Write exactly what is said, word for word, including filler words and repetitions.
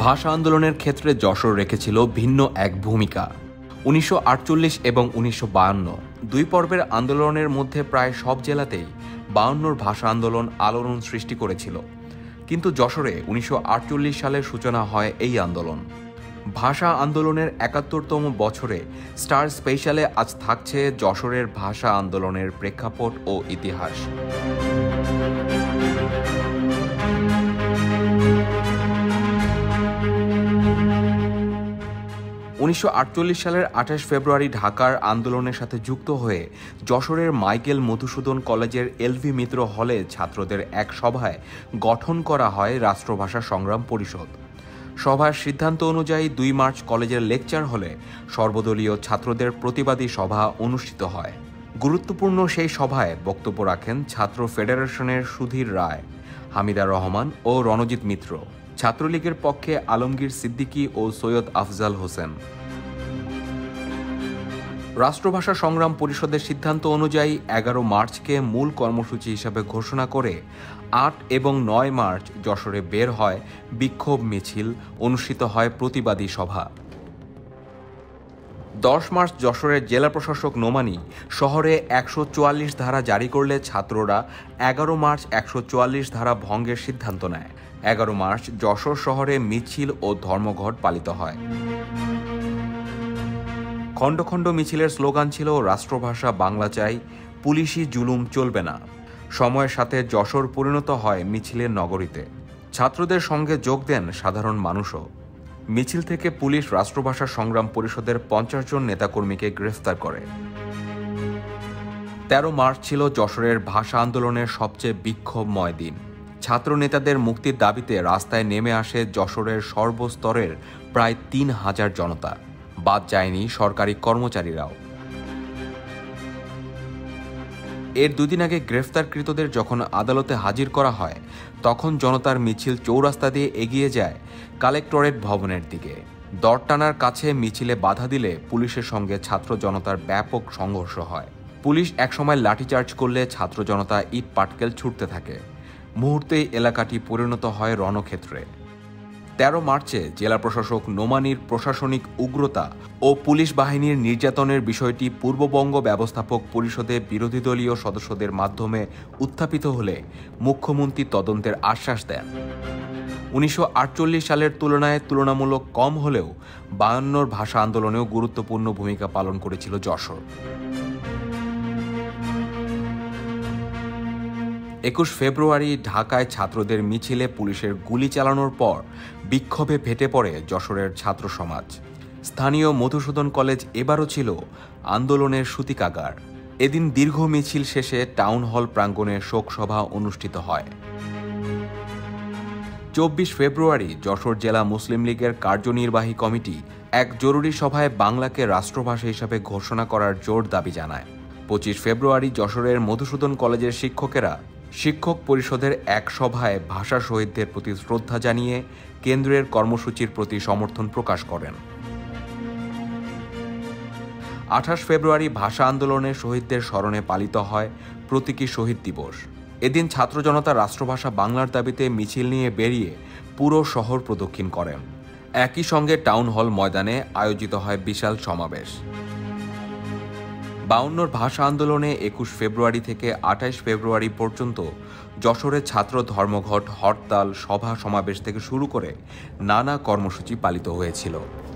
ভাষা আন্দোলনের ক্ষেত্রে যশোর রেখেছিল ভিন্ন এক ভূমিকা। উনিশশো আটচল্লিশ এবং উনিশশো বায়ান্ন দুই পর্বের আন্দোলনের মধ্যে প্রায় সব জেলাতেই বায়ান্নর ভাষা আন্দোলন আলোড়ন সৃষ্টি করেছিল, কিন্তু যশোরে উনিশশো আটচল্লিশ সালের সূচনা হয় এই আন্দোলন। ভাষা আন্দোলনের একাত্তরতম বছরে স্টার স্পেশালে আজ থাকছে যশোরের ভাষা আন্দোলনের প্রেক্ষাপট ও ইতিহাস। উনিশশো আটচল্লিশ সালের আঠাশ ফেব্রুয়ারি ঢাকার আন্দোলনের সাথে যুক্ত হয়ে যশোরের মাইকেল মধুসূদন কলেজের এলভি মিত্র হলে ছাত্রদের এক সভায় গঠন করা হয় রাষ্ট্রভাষা সংগ্রাম পরিষদ। সভার সিদ্ধান্ত অনুযায়ী দুই মার্চ কলেজের লেকচার হলে সর্বদলীয় ছাত্রদের প্রতিবাদী সভা অনুষ্ঠিত হয়। গুরুত্বপূর্ণ সেই সভায় বক্তব্য রাখেন ছাত্র ফেডারেশনের সুধীর রায়, হামিদা রহমান ও রণজিৎ মিত্র, ছাত্রলীগের পক্ষে আলমগীর সিদ্দিকী ও সৈয়দ আফজাল হোসেন। রাষ্ট্রভাষা সংগ্রাম পরিষদের সিদ্ধান্ত অনুযায়ী এগারো মার্চকে মূল কর্মসূচি হিসাবে ঘোষণা করে আট এবং নয় মার্চ যশোরে বের হয় বিক্ষোভ মিছিল, অনুষ্ঠিত হয় প্রতিবাদী সভা। দশ মার্চ যশোরের জেলা প্রশাসক নোমানী শহরে একশো চুয়াল্লিশ ধারা জারি করলে ছাত্ররা এগারো মার্চ একশো চুয়াল্লিশ ধারা ভঙ্গের সিদ্ধান্ত নেয়। এগারো মার্চ যশোর শহরে মিছিল ও ধর্মঘট পালিত হয়। খণ্ড খণ্ড মিছিলের স্লোগান ছিল রাষ্ট্রভাষা বাংলা চাই, পুলিশি জুলুম চলবে না। সময়ের সাথে যশোর পরিণত হয় মিছিলের নগরীতে। ছাত্রদের সঙ্গে যোগ দেন সাধারণ মানুষও। মিছিল থেকে পুলিশ রাষ্ট্রভাষা সংগ্রাম পরিষদের পঞ্চাশ জন নেতাকর্মীকে গ্রেফতার করে। তেরো মার্চ ছিল যশোরের ভাষা আন্দোলনের সবচেয়ে বিক্ষোভময় দিন। ছাত্র নেতাদের মুক্তির দাবিতে রাস্তায় নেমে আসে যশোরের সর্বস্তরের প্রায় তিন হাজার জনতা, বাদ যায়নি সরকারি কর্মচারীরাও। এর দুদিন আগে গ্রেফতারকৃতদের যখন আদালতে হাজির করা হয়, তখন জনতার মিছিল চৌরাস্তা দিয়ে এগিয়ে যায় কালেক্টরেট ভবনের দিকে। দর টানার কাছে মিছিলে বাধা দিলে পুলিশের সঙ্গে ছাত্র জনতার ব্যাপক সংঘর্ষ হয়। পুলিশ একসময় লাঠিচার্জ করলে ছাত্র জনতা ইট পাটকেল ছুটতে থাকে। মুহূর্তেই এলাকাটি পরিণত হয় রণক্ষেত্রে। তেরো মার্চে জেলা প্রশাসক নোমানীর প্রশাসনিক উগ্রতা ও পুলিশ বাহিনীর নির্যাতনের বিষয়টি পূর্ববঙ্গ ব্যবস্থাপক পরিষদে বিরোধী দলীয় সদস্যদের মাধ্যমে উত্থাপিত হলে মুখ্যমন্ত্রী তদন্তের আশ্বাস দেন। উনিশশো আটচল্লিশ সালের তুলনায় তুলনামূলক কম হলেও বায়ান্নর ভাষা আন্দোলনেও গুরুত্বপূর্ণ ভূমিকা পালন করেছিল যশোর। একুশ ফেব্রুয়ারি ঢাকায় ছাত্রদের মিছিলে পুলিশের গুলি চালানোর পর বিক্ষোভে ফেটে পড়ে যশোরের ছাত্র সমাজ। স্থানীয় মধুসূদন কলেজ এবারও ছিল আন্দোলনের সূতিকাগার। এদিন দীর্ঘ মিছিল শেষে টাউন হল প্রাঙ্গণে শোকসভা অনুষ্ঠিত হয়। চব্বিশ ফেব্রুয়ারি যশোর জেলা মুসলিম লীগের কার্যনির্বাহী কমিটি এক জরুরি সভায় বাংলাকে রাষ্ট্রভাষা হিসাবে ঘোষণা করার জোর দাবি জানায়। পঁচিশ ফেব্রুয়ারি যশোরের মধুসূদন কলেজের শিক্ষকেরা শিক্ষক পরিষদের এক সভায় ভাষা শহীদদের প্রতি শ্রদ্ধা জানিয়ে কেন্দ্রের কর্মসূচির প্রতি সমর্থন প্রকাশ করেন। আঠাশ ফেব্রুয়ারি ভাষা আন্দোলনের শহীদদের স্মরণে পালিত হয় প্রতীকী শহীদ দিবস। এদিন ছাত্র জনতা রাষ্ট্রভাষা বাংলার দাবিতে মিছিল নিয়ে বেরিয়ে পুরো শহর প্রদক্ষিণ করেন। একই সঙ্গে টাউন হল ময়দানে আয়োজিত হয় বিশাল সমাবেশ। বায়ান্নর ভাষা আন্দোলনে একুশ ফেব্রুয়ারি থেকে আঠাইশ ফেব্রুয়ারি পর্যন্ত যশোরে ছাত্র ধর্মঘট, হরতাল, সভা সমাবেশ থেকে শুরু করে নানা কর্মসূচি পালিত হয়েছিল।